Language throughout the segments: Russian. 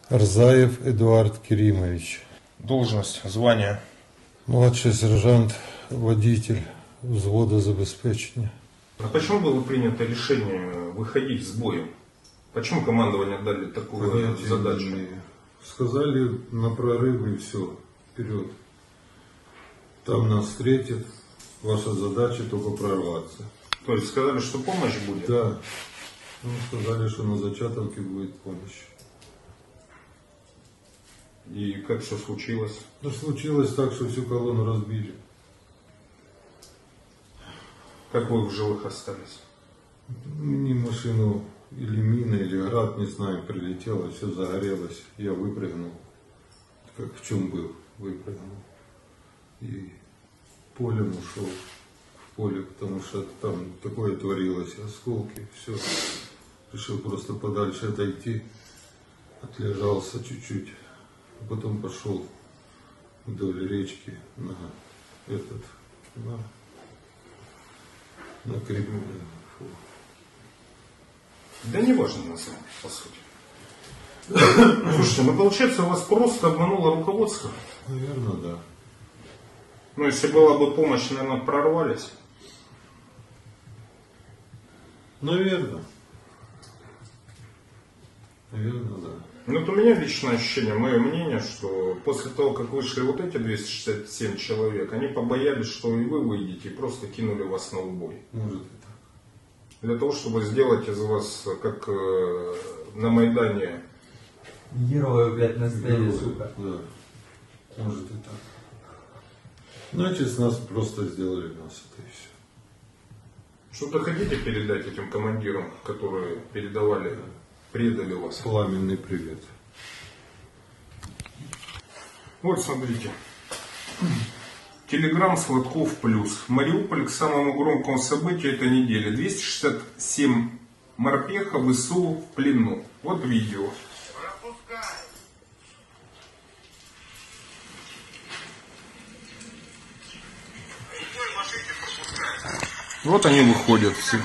Арзаев Эдуард Керимович. Должность, звание. Младший сержант, водитель взвода забезпечения. А почему было принято решение выходить с боем? Почему командование дали такую задачу? Сказали на прорыв и все, вперед. Там нас встретят, ваша задача только прорваться. То есть сказали, что помощь будет? Да. Ну, сказали, что на Зачатовке будет помощь. И как все случилось? Ну, случилось так, что всю колонну разбили. Как вы в живых остались? Ни машину, или мина, или град, не знаю, прилетело, все загорелось. Я выпрыгнул, как в чем был, выпрыгнул. И полем ушел, в поле, потому что там такое творилось, осколки, все. Решил просто подальше отойти, отлежался чуть-чуть, а потом пошел вдоль речки на Кремль. Да не важно на самом деле, по сути. Слушайте, ну получается, вас просто обмануло руководство? Наверное, да. Ну, если была бы помощь, наверное, прорвались. Наверное. Наверное, да. Ну, вот у меня личное ощущение, мое мнение, что после того, как вышли вот эти 267 человек, они побоялись, что и вы выйдете, и просто кинули вас на убой. Может и так. Для того, чтобы сделать из вас, как на Майдане... Герои, блядь, на сцене, сука. Да. Может и так. Значит, с нас просто сделали нас, это и все. Что-то хотите передать этим командирам, которые передавали, предали вас? Пламенный привет. Вот смотрите. Телеграм Сладков плюс. Мариуполь к самому громкому событию этой недели. 267 морпехов ВСУ в плену. Вот видео. Вот они выходят все.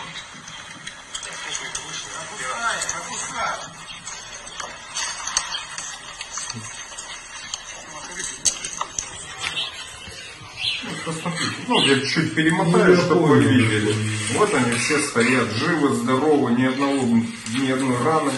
Посмотрите. Ну, я чуть перемотаю, чтобы вы видели. Вот они все стоят, живы, здоровы, ни одной раны.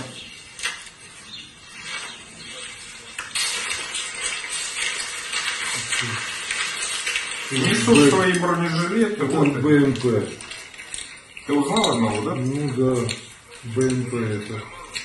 Несут свои бронежилеты. Вот БМП. Ты узнал одного, да? Ну да, БМП это.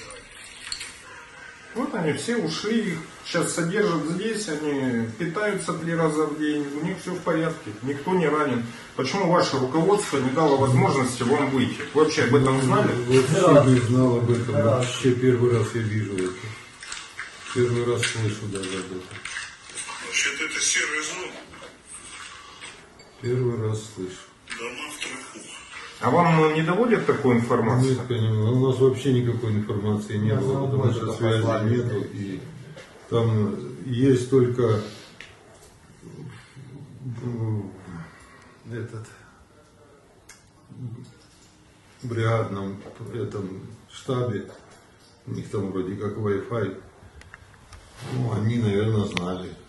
Вот они все ушли, их сейчас содержат здесь, они питаются 3 раза в день, у них все в порядке, никто не ранен. Почему ваше руководство не дало возможности вам выйти? Вы вообще об этом знали? Вообще не знал об этом, вообще первый раз я вижу это. Первый раз слышу даже об этом. Вообще-то это серая зона. Первый раз слышу. Дома в труху. А вам не доводят такую информацию? Нет, конечно, у нас вообще никакой информации не было, потому что связи нету. И там есть только этот бригадном этом штабе, у них там вроде как Wi-Fi. Ну, они, наверное, знали.